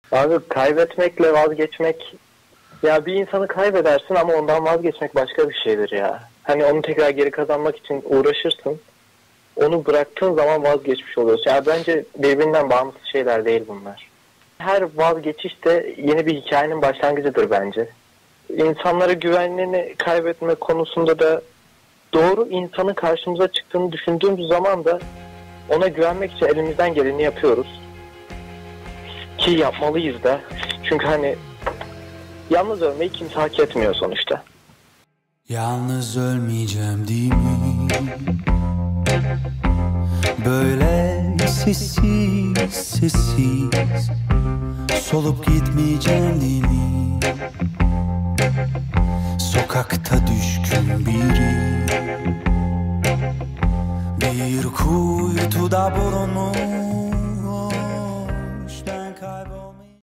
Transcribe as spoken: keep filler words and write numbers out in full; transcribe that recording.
Abi kaybetmekle vazgeçmek, ya bir insanı kaybedersin ama ondan vazgeçmek başka bir şeydir ya. Hani onu tekrar geri kazanmak için uğraşırsın. Onu bıraktığın zaman vazgeçmiş oluyorsun. Ya bence birbirinden bağımsız şeyler değil bunlar. Her vazgeçiş de yeni bir hikayenin başlangıcıdır bence. İnsanlara güvenliğini kaybetme konusunda da doğru insanın karşımıza çıktığını düşündüğümüz zaman da ona güvenmek için elimizden geleni yapıyoruz. Ki yapmalıyız da. Çünkü hani yalnız ölmeyi kimse hak etmiyor sonuçta. Yalnız ölmeyeceğim değil mi? Böyle sessiz sessiz solup gitmeyeceğim değil mi? Sokakta düşkün biri, bir kuytuda bulunmuş